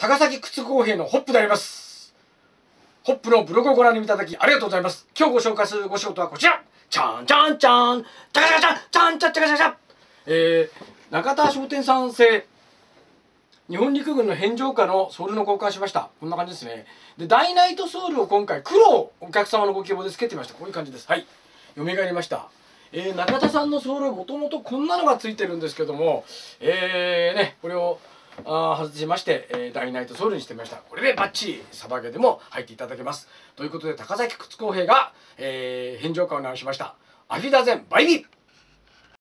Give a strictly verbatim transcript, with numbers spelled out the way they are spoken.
高崎靴工兵のホップであります。ホップのブログをご覧いただきありがとうございます。今日ご紹介するご仕事はこちら。ちゃんちゃんちゃん、ちゃかちゃかちゃん、ちゃんちゃちゃかちゃちゃ。えー、中田商店さん製日本陸軍の返上下のソールの交換しました。こんな感じですね。で、ダイナイトソールを今回黒をお客様のご希望でつけてみました。こういう感じです。はい。蘇りました。えー、中田さんのソールもともとこんなのがついてるんですけども、えーね、これをあ外しまして、えー、ダイナイトソールにしてみました。これでバッチリサバゲでも入っていただけます。ということで、高崎靴工兵が、えー、返上下を直しました。アフィダゼンバイビー。